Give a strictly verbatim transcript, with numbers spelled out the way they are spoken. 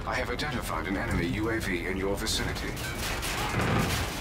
I have identified an enemy U A V in your vicinity.